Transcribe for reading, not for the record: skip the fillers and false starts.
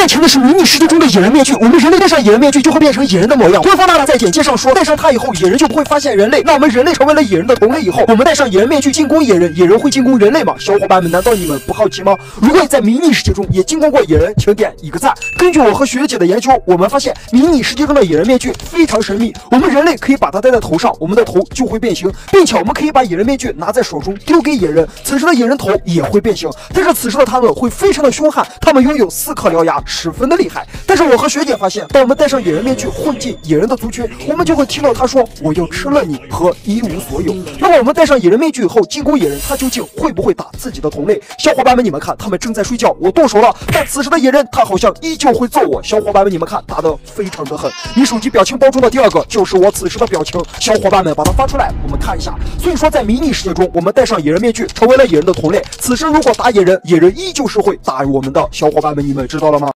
面前的是迷你世界中的野人面具，我们人类戴上野人面具就会变成野人的模样。官方大大在简介上说，戴上它以后，野人就不会发现人类。那我们人类成为了野人的同类以后，我们戴上野人面具进攻野人，野人会进攻人类吗？小伙伴们，难道你们不好奇吗？如果你在迷你世界中也进攻过野人，请点一个赞。根据我和学姐的研究，我们发现迷你世界中的野人面具非常神秘。我们人类可以把它戴在头上，我们的头就会变形，并且我们可以把野人面具拿在手中丢给野人，此时的野人头也会变形。但是此时的他们会非常的凶悍，他们拥有4颗獠牙，十分的厉害。但是我和学姐发现，当我们戴上野人面具混进野人的族群，我们就会听到他说我要吃了你和一无所有。那么我们戴上野人面具以后进攻野人，他究竟会不会打自己的同类？小伙伴们，你们看，他们正在睡觉，我动手了，但此时的野人他好像依旧会揍我。小伙伴们，你们看，打得非常的狠。你手机表情包中的第2个就是我此时的表情，小伙伴们把它发出来，我们看一下。所以说，在迷你世界中，我们戴上野人面具，成为了野人的同类。此时如果打野人，野人依旧是会打我们的。小伙伴们，你们知道了吗？